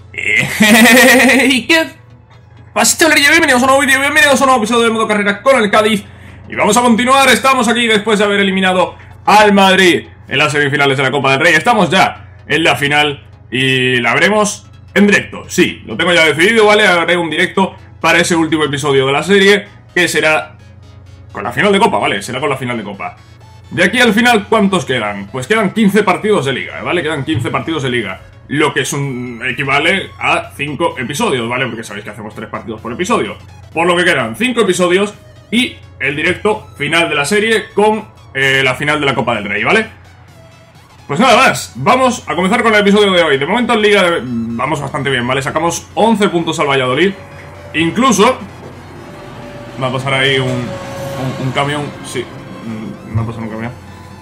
¿Y qué pasa, chavalería? Bienvenidos a un nuevo vídeo, bienvenidos a un nuevo episodio de Modo Carrera con el Cádiz. Y vamos a continuar, estamos aquí después de haber eliminado al Madrid en las semifinales de la Copa del Rey. Estamos ya en la final y la veremos en directo. Sí, lo tengo ya decidido, ¿vale? Haré un directo para ese último episodio de la serie, que será con la final de Copa, ¿vale? Será con la final de Copa. De aquí al final, ¿cuántos quedan? Pues quedan 15 partidos de Liga, ¿vale? Quedan 15 partidos de Liga. Lo que equivale a 5 episodios, ¿vale? Porque sabéis que hacemos 3 partidos por episodio. Por lo que quedan 5 episodios y el directo final de la serie con la final de la Copa del Rey, ¿vale? Pues nada más, vamos a comenzar con el episodio de hoy. De momento en Liga vamos bastante bien, ¿vale? Sacamos 11 puntos al Valladolid. Incluso va a pasar ahí un camión. Sí, va a pasar un camión.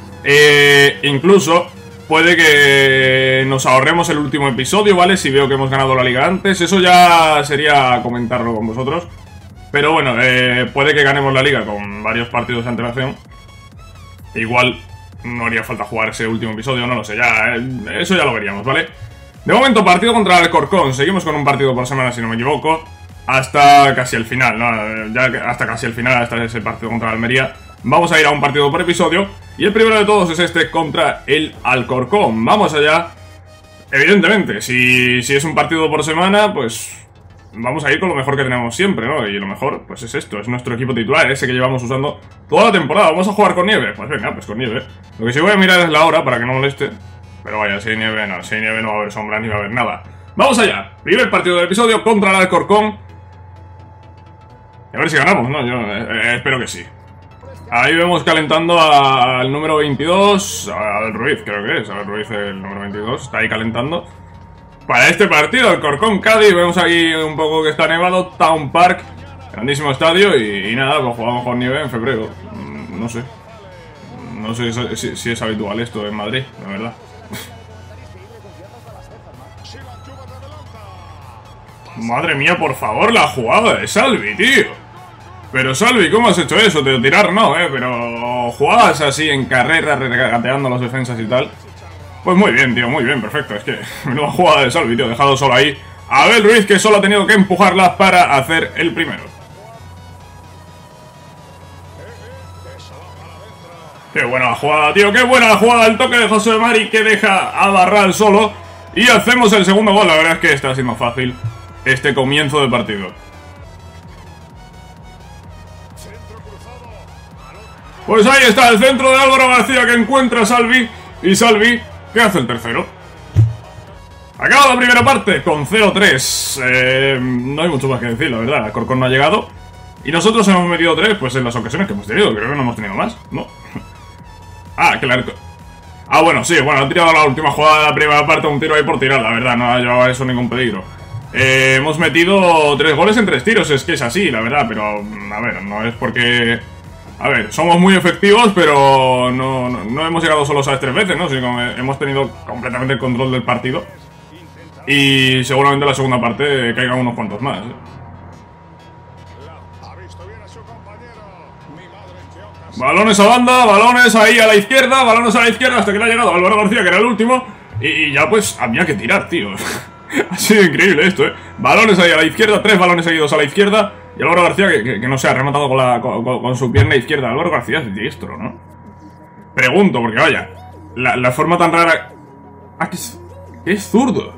Incluso puede que nos ahorremos el último episodio, ¿vale? Si veo que hemos ganado la Liga antes. Eso ya sería comentarlo con vosotros. Pero bueno, puede que ganemos la Liga con varios partidos de antelación. Igual no haría falta jugar ese último episodio, no lo sé, ya eso ya lo veríamos, ¿vale? De momento, partido contra el Alcorcón. Seguimos con un partido por semana, si no me equivoco, hasta casi el final, ¿no? Ya hasta casi el final, hasta ese partido contra el Almería. Vamos a ir a un partido por episodio. Y el primero de todos es este contra el Alcorcón. Vamos allá. Evidentemente, si es un partido por semana, pues vamos a ir con lo mejor que tenemos siempre, ¿no? Y lo mejor, pues es esto, es nuestro equipo titular, ese que llevamos usando toda la temporada. ¿Vamos a jugar con nieve? Pues venga, pues con nieve. Lo que sí voy a mirar es la hora para que no moleste. Pero vaya, si hay nieve no va a haber sombra ni va a haber nada. Vamos allá. Primer partido del episodio contra el Alcorcón. Y a ver si ganamos, ¿no? Yo espero que sí. Ahí vemos calentando al número 22, al Ruiz, creo que es. Al Ruiz, el número 22, está ahí calentando para este partido, el Alcorcón Cádiz. Vemos aquí un poco que está nevado. Town Park, grandísimo estadio. Y nada, pues jugamos con nieve en febrero. No sé. No sé si es habitual esto en Madrid, la verdad. Madre mía, por favor, la jugada de Salvi, tío. Pero Salvi, ¿cómo has hecho eso? Te tirar no, pero jugadas así en carrera, regateando las defensas y tal. Pues muy bien, tío, muy bien, perfecto. Es que menuda jugada de Salvi, tío, dejado solo ahí a Abel Ruiz, que solo ha tenido que empujarla para hacer el primero. Qué buena la jugada, tío, qué buena la jugada. El toque de José Mari que deja a Barral solo. Y hacemos el segundo gol. La verdad es que está siendo fácil este comienzo de partido. Pues ahí está el centro de Álvaro García que encuentra a Salvi. Y Salvi que hace el tercero. Acaba la primera parte con 0-3. No hay mucho más que decir, la verdad. Alcorcón no ha llegado. Y nosotros hemos metido 3 pues en las ocasiones que hemos tenido. Creo que no hemos tenido más, ¿no? Ah, claro. Ah, bueno, sí, bueno, han tirado la última jugada de la primera parte. Un tiro ahí por tirar, la verdad. No ha llevado eso ningún peligro. Hemos metido 3 goles en 3 tiros. Es que es así, la verdad. Pero, a ver, no es porque... A ver, somos muy efectivos, pero no hemos llegado solo a 3 veces, ¿no? Sino que hemos tenido completamente el control del partido. Y seguramente en la segunda parte caigan unos cuantos más, ¿eh? Balones a banda, balones ahí a la izquierda, balones a la izquierda hasta que le ha llegado Álvaro García, que era el último. Y ya pues había que tirar, tío. Ha sido increíble esto, ¿eh? Balones ahí a la izquierda, 3 balones seguidos a la izquierda. Y Álvaro García, que no se ha rematado con su pierna izquierda. Álvaro García es diestro, ¿no? Pregunto, porque vaya, la forma tan rara... Ah, que es zurdo.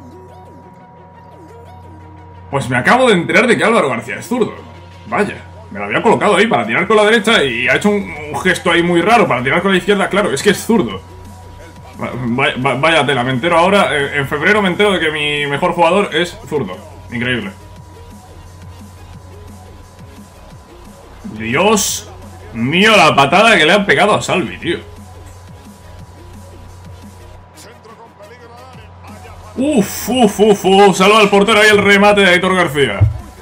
Pues me acabo de enterar de que Álvaro García es zurdo. Vaya, me lo había colocado ahí para tirar con la derecha y ha hecho un gesto ahí muy raro para tirar con la izquierda. Claro, es que es zurdo. Vaya tela, me entero ahora. En febrero me entero de que mi mejor jugador es zurdo. Increíble. Dios mío, la patada que le han pegado a Salvi, tío. Salva al portero ahí el remate de Aitor García.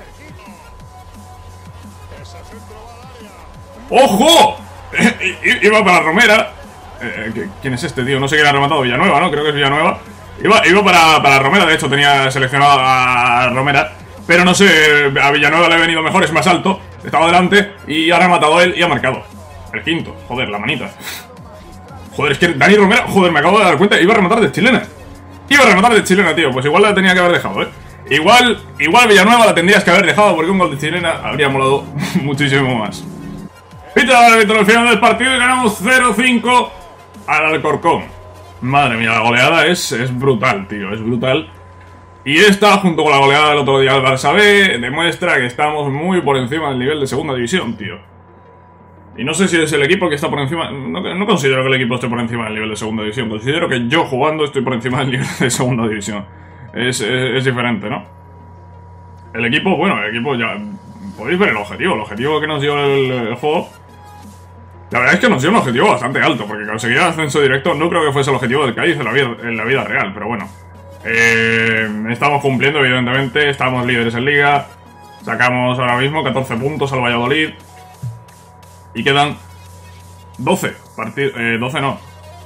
¡Ojo! Iba para Romera. ¿Quién es este, tío? No sé quién ha rematado. Villanueva, ¿no? Creo que es Villanueva. Iba para Romera, de hecho tenía seleccionado a Romera. Pero no sé, a Villanueva le ha venido mejor, es más alto. Estaba delante y ha rematado él y ha marcado. El quinto, joder, la manita. Joder, es que Dani Romera, joder, me acabo de dar cuenta. Iba a rematar de chilena. Iba a rematar de chilena, tío. Pues igual la tenía que haber dejado, ¿eh? Igual Villanueva la tendrías que haber dejado porque un gol de chilena habría molado muchísimo más. Pita el árbitro al final del partido y ganamos 0-5 al Alcorcón. Madre mía, la goleada es brutal, tío, es brutal. Y esta, junto con la goleada del otro día al Barça B, demuestra que estamos muy por encima del nivel de segunda división, tío. Y no sé si es el equipo que está por encima... No considero que el equipo esté por encima del nivel de segunda división. Considero que yo jugando estoy por encima del nivel de segunda división. Es diferente, ¿no? El equipo, bueno, el equipo ya... Podéis ver el objetivo que nos dio el juego. La verdad es que nos dio un objetivo bastante alto, porque conseguir el ascenso directo no creo que fuese el objetivo del Cádiz en la vida real, pero bueno. Estamos cumpliendo, evidentemente, estamos líderes en Liga. Sacamos ahora mismo 14 puntos al Valladolid. Y quedan 12 partidos, 12 no,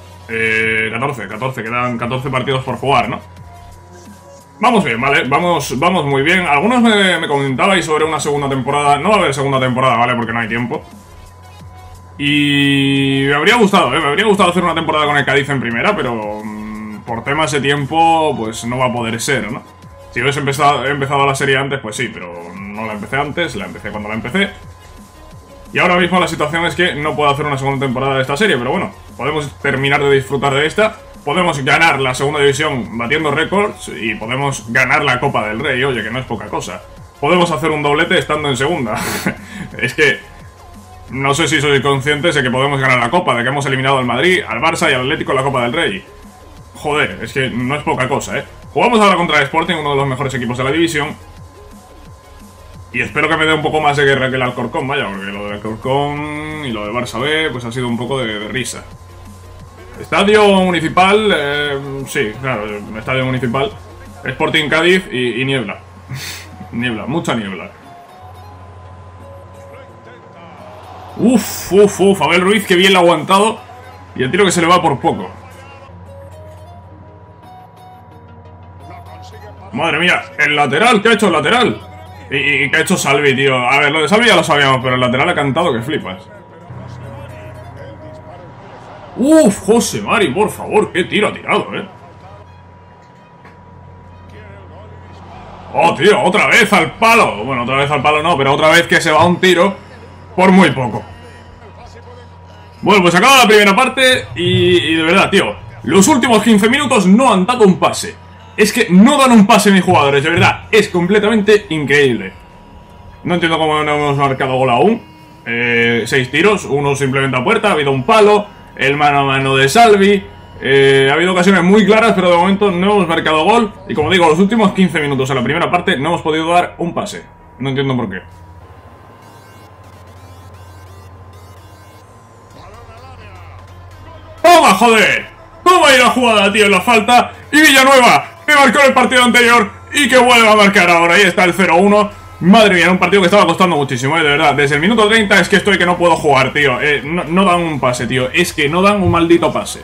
14, quedan 14 partidos por jugar, ¿no? Vamos bien, ¿vale? Vamos muy bien. Algunos me comentabais sobre una segunda temporada. No va a haber segunda temporada, ¿vale? Porque no hay tiempo. Y me habría gustado, ¿eh? Me habría gustado hacer una temporada con el Cádiz en primera, pero por temas de tiempo, pues no va a poder ser, ¿no? Si hubiese empezado la serie antes, pues sí, pero no la empecé antes, la empecé cuando la empecé. Y ahora mismo la situación es que no puedo hacer una segunda temporada de esta serie, pero bueno, podemos terminar de disfrutar de esta. Podemos ganar la segunda división batiendo récords y podemos ganar la Copa del Rey, oye, que no es poca cosa. Podemos hacer un doblete estando en segunda. Es que no sé si sois conscientes de que podemos ganar la Copa, de que hemos eliminado al Madrid, al Barça y al Atlético en la Copa del Rey. Joder, es que no es poca cosa, ¿eh? Jugamos ahora contra el Sporting, uno de los mejores equipos de la división. Y espero que me dé un poco más de guerra que el Alcorcón, vaya, porque lo del Alcorcón y lo del Barça B, pues ha sido un poco de risa. Estadio Municipal, sí, claro, Estadio Municipal. Sporting Cádiz y niebla. Niebla, mucha niebla. Uf, Abel Ruiz, que bien lo ha aguantado. Y el tiro que se le va por poco. Madre mía, el lateral, ¿qué ha hecho el lateral? ¿Y qué ha hecho Salvi, tío? A ver, lo de Salvi ya lo sabíamos, pero el lateral ha cantado que flipas. Uf, José Mari, por favor, qué tiro ha tirado, Oh, tío, otra vez al palo. Bueno, otra vez al palo no, pero otra vez que se va un tiro por muy poco. Bueno, pues acaba la primera parte y de verdad, tío, los últimos 15 minutos no han dado un pase. Es que no dan un pase mis jugadores, de verdad, es completamente increíble. No entiendo cómo no hemos marcado gol aún. 6 tiros, uno simplemente a puerta, ha habido un palo, el mano a mano de Salvi. Ha habido ocasiones muy claras, pero de momento no hemos marcado gol. Y como digo, los últimos 15 minutos en la primera parte no hemos podido dar un pase. No entiendo por qué. ¡Toma, joder! ¡Toma ahí la jugada, tío, en la falta! Y Villanueva, que marcó en el partido anterior y que vuelve a marcar ahora. Ahí está el 0-1. Madre mía, era un partido que estaba costando muchísimo, de verdad. Desde el minuto 30 es que estoy que no puedo jugar, tío. No dan un pase, tío. Es que no dan un maldito pase.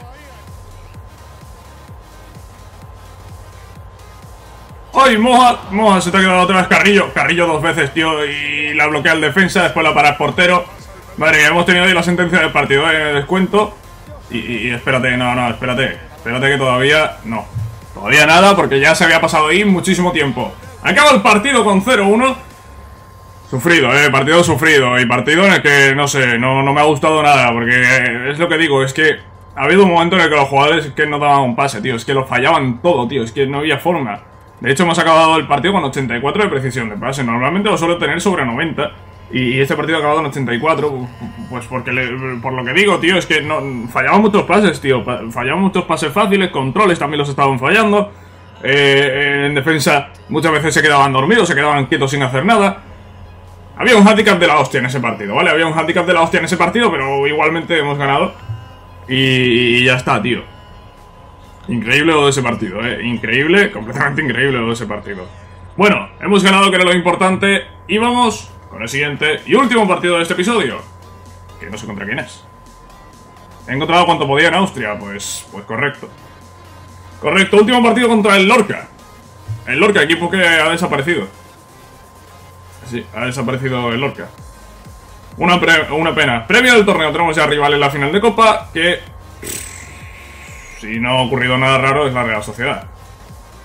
¡Ay, Moja se te ha quedado otra vez Carrillo! Carrillo 2 veces, tío, y la bloquea el defensa, después la para el portero. Madre mía, hemos tenido ahí la sentencia del partido en el descuento. Y espérate, no, espérate. Espérate que todavía... No. Todavía nada, porque ya se había pasado ahí muchísimo tiempo. Acaba el partido con 0-1. Sufrido, partido sufrido. Y partido en el que, no sé, no me ha gustado nada. Porque es lo que digo, es que ha habido un momento en el que los jugadores es que no daban un pase, tío. Es que lo fallaban todo, tío. Es que no había forma. De hecho, hemos acabado el partido con 84 de precisión de pase. Normalmente lo suelo tener sobre 90. Y este partido ha acabado en 84. Pues porque, por lo que digo, tío, es que fallaban muchos pases, tío. Fallaban muchos pases fáciles. Controles también los estaban fallando. En defensa muchas veces se quedaban dormidos, se quedaban quietos sin hacer nada. Había un handicap de la hostia en ese partido, ¿vale? Había un handicap de la hostia en ese partido, pero igualmente hemos ganado. Y ya está, tío. Increíble lo de ese partido, increíble, completamente increíble lo de ese partido. Bueno, hemos ganado, que era lo importante. Y vamos con el siguiente y último partido de este episodio, que no sé contra quién es. He encontrado cuanto podía en Austria, pues correcto. Correcto, último partido contra el Lorca. El Lorca, equipo que ha desaparecido. Sí, ha desaparecido el Lorca. Una pena. Previo al torneo tenemos ya rival en la final de Copa, que si no ha ocurrido nada raro es la Real Sociedad.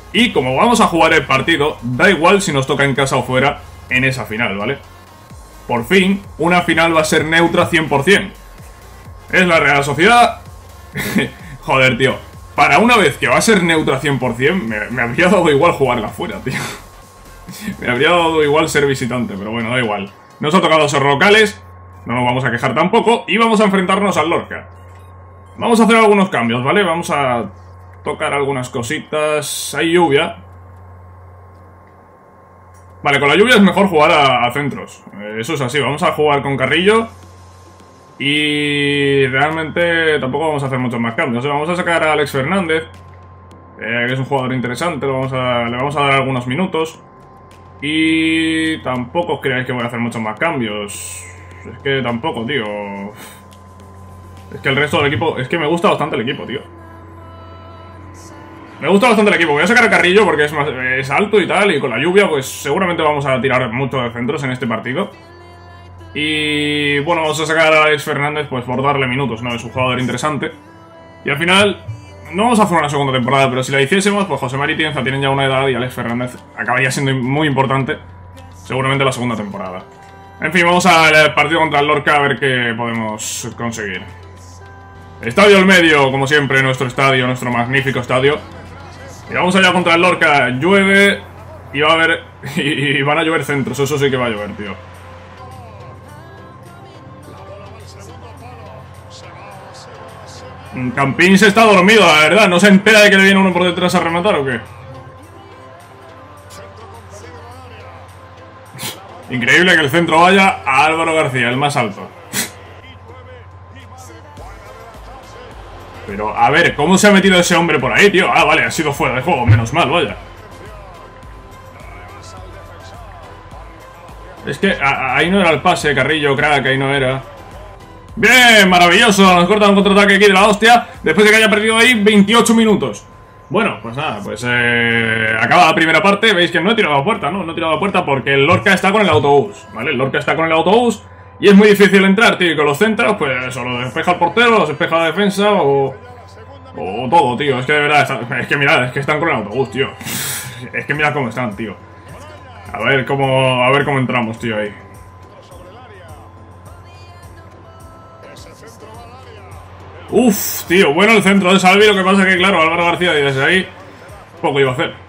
Y como vamos a jugar el partido, da igual si nos toca en casa o fuera en esa final, ¿vale? Por fin, una final va a ser neutra 100%. Es la Real Sociedad. Joder, tío. Para una vez que va a ser neutra 100%, me habría dado igual jugarla fuera, tío. Me habría dado igual ser visitante, pero bueno, da igual. Nos ha tocado ser locales, no nos vamos a quejar tampoco, y vamos a enfrentarnos al Lorca. Vamos a hacer algunos cambios, ¿vale? Vamos a tocar algunas cositas. Hay lluvia. Vale, con la lluvia es mejor jugar a centros. Eso es así, vamos a jugar con Carrillo. Y realmente tampoco vamos a hacer muchos más cambios. Vamos a sacar a Alex Fernández, que es un jugador interesante, le vamos a dar algunos minutos. Y tampoco os creáis que voy a hacer muchos más cambios. Es que tampoco, tío. Es que el resto del equipo... Es que me gusta bastante el equipo, tío. Me gusta bastante el equipo. Voy a sacar a Carrillo porque es alto y tal. Y con la lluvia pues seguramente vamos a tirar mucho de centros en este partido. Y bueno, vamos a sacar a Alex Fernández pues por darle minutos, ¿no? Es un jugador interesante. Y al final... No vamos a hacer una segunda temporada, pero si la hiciésemos, pues José Mari y Tienza tienen ya una edad y Alex Fernández acabaría siendo muy importante, seguramente la segunda temporada. En fin, vamos al partido contra el Lorca a ver qué podemos conseguir. Estadio al medio, como siempre, nuestro estadio, nuestro magnífico estadio. Y vamos allá contra el Lorca, llueve y va a haber... y van a llover centros, eso sí que va a llover, tío. Campín se está dormido, la verdad. ¿No se entera de que le viene uno por detrás a rematar o qué? Increíble que el centro vaya a Álvaro García, el más alto. Pero, a ver, ¿cómo se ha metido ese hombre por ahí, tío? Ah, vale, ha sido fuera de juego, menos mal, vaya. Es que ahí no era el pase, Carrillo, crack, ahí no era. Bien, maravilloso, nos corta un contraataque aquí de la hostia. Después de que haya perdido ahí 28 minutos. Bueno, pues nada, pues acaba la primera parte. Veis que no he tirado a puerta, ¿no? No he tirado a puerta porque el Lorca está con el autobús, ¿vale? El Lorca está con el autobús y es muy difícil entrar, tío. Y con los centros, pues o lo despeja el portero, o los despeja la defensa o todo, tío. Es que de verdad, es que mirad, es que están con el autobús, tío. Es que mirad cómo están, tío. A ver cómo entramos, tío, ahí. Uf, tío, bueno el centro de Salvi, lo que pasa que, claro, Álvaro García desde ahí poco iba a hacer.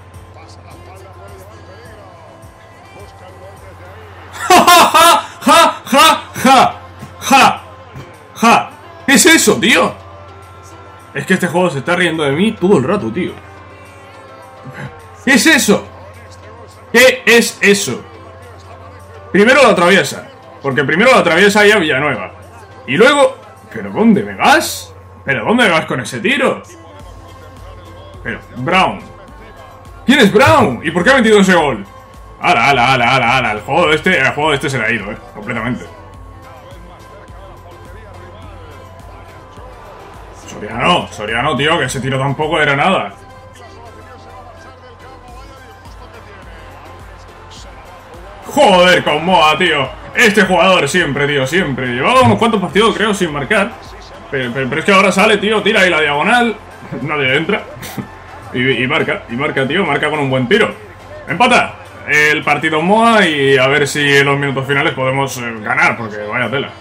¡Ja, ja, ja, ja, ja! ¡Ja! ¡Ja! ¿Qué es eso, tío? Es que este juego se está riendo de mí todo el rato, tío. ¿Qué es eso? ¿Qué es eso? Primero lo atraviesa, porque primero lo atraviesa ahí a Villanueva. Y luego... ¿Pero dónde me vas? ¿Pero dónde me vas con ese tiro? Pero, Brown. ¿Quién es Brown? ¿Y por qué ha metido ese gol? ¡Hala, hala, hala, hala, hala! El juego de este se le ha ido, completamente. Soriano, tío, que ese tiro tampoco era nada. Joder, con Moa, tío. Este jugador siempre, tío, siempre. Llevaba unos cuantos partidos, creo, sin marcar. Pero es que ahora sale, tío, tira ahí la diagonal. Nadie entra. y marca, tío, marca con un buen tiro. Empata el partido Moa y a ver si en los minutos finales podemos ganar, porque vaya tela.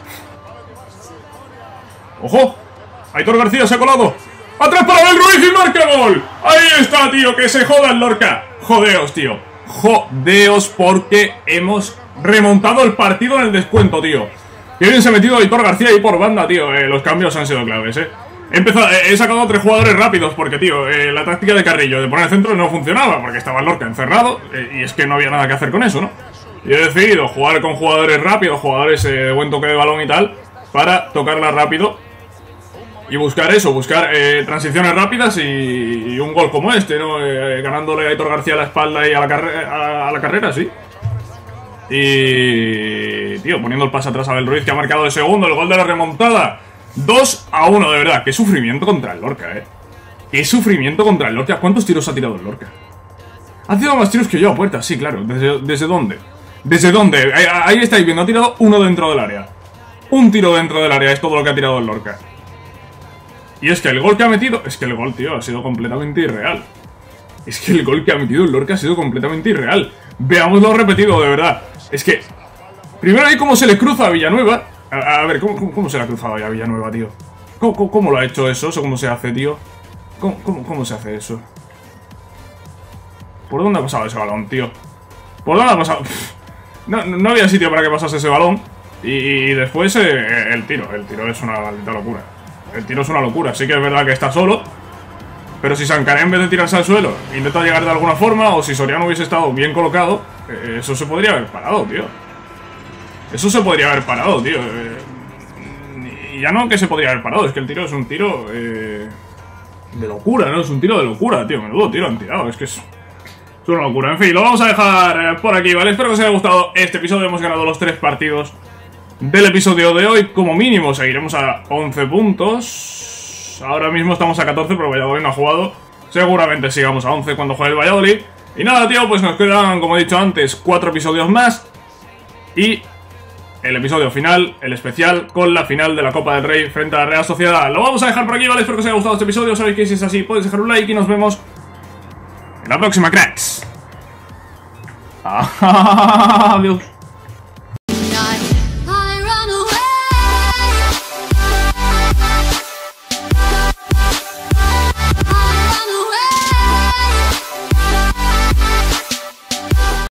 ¡Ojo! Aitor García se ha colado. ¡Atrás para Abel Ruiz y marca gol! ¡Ahí está, tío! ¡Que se joda el Lorca! ¡Jodeos, tío! ¡Jodeos porque hemos remontado el partido en el descuento, tío! Qué bien se ha metido Aitor García ahí por banda, tío. Los cambios han sido claves, He sacado a 3 jugadores rápidos porque, tío, la táctica de Carrillo de poner el centro no funcionaba porque estaba el Lorca encerrado y es que no había nada que hacer con eso, ¿no? Y he decidido jugar con jugadores rápidos, jugadores de buen toque de balón y tal, para tocarla rápido y buscar eso, buscar transiciones rápidas y un gol como este, ¿no? Ganándole a Aitor García a la espalda y a la carrera, sí. Y... tío, poniendo el pase atrás a Abel Ruiz, que ha marcado el segundo, el gol de la remontada. 2-1, de verdad. Qué sufrimiento contra el Lorca, Qué sufrimiento contra el Lorca. ¿Cuántos tiros ha tirado el Lorca? Ha tirado más tiros que yo a puerta, sí, claro. ¿Desde dónde? ¿Desde dónde? Ahí estáis viendo, ha tirado uno dentro del área. Un tiro dentro del área es todo lo que ha tirado el Lorca. Y es que el gol que ha metido... Es que el gol, tío, ha sido completamente irreal. Es que el gol que ha metido el Lorca ha sido completamente irreal. Veámoslo repetido, de verdad. Es que... Primero ahí cómo se le cruza a Villanueva. A ver, ¿cómo se le ha cruzado ahí a Villanueva, tío? ¿Cómo lo ha hecho eso? ¿Eso cómo se hace, tío? ¿Cómo se hace eso? ¿Por dónde ha pasado ese balón, tío? ¿Por dónde ha pasado? No había sitio para que pasase ese balón. Y después el tiro es una maldita locura. El tiro es una locura. Sí que es verdad que está solo, pero si Sankaré, en vez de tirarse al suelo, intenta llegar de alguna forma, o si Soriano hubiese estado bien colocado, eso se podría haber parado, tío. Eso se podría haber parado, tío. Y ya no que se podría haber parado, es que el tiro es un tiro de locura, ¿no? Es un tiro de locura, tío. Menudo tiro han tirado, es que es una locura. En fin, lo vamos a dejar por aquí, ¿vale? Espero que os haya gustado este episodio. Hemos ganado los 3 partidos del episodio de hoy. Como mínimo seguiremos a 11 puntos. Ahora mismo estamos a 14, pero Valladolid no ha jugado. Seguramente sigamos a 11 cuando juegue el Valladolid. Y nada, tío, pues nos quedan, como he dicho antes, 4 episodios más. Y el episodio final, el especial, con la final de la Copa del Rey frente a la Real Sociedad. Lo vamos a dejar por aquí, ¿vale? Espero que os haya gustado este episodio. Sabéis que si es así, podéis dejar un like y nos vemos en la próxima, cracks. Adiós.